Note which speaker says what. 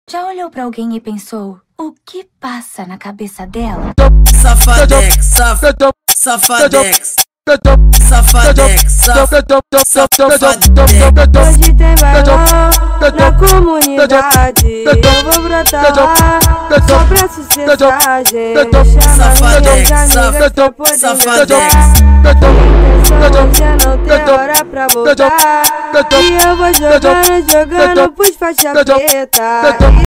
Speaker 1: Já olhou pra alguém e pensou, o que passa na cabeça dela?
Speaker 2: Safadex, safadex, safadex, safadex.
Speaker 3: Hoje tem bailão na comunidade, eu vou brotar lá só pra sucessar, gente. Chama minhas amigas pra poder hoje é não tem hora pra voltar, e eu vou jogando pros faixa preta.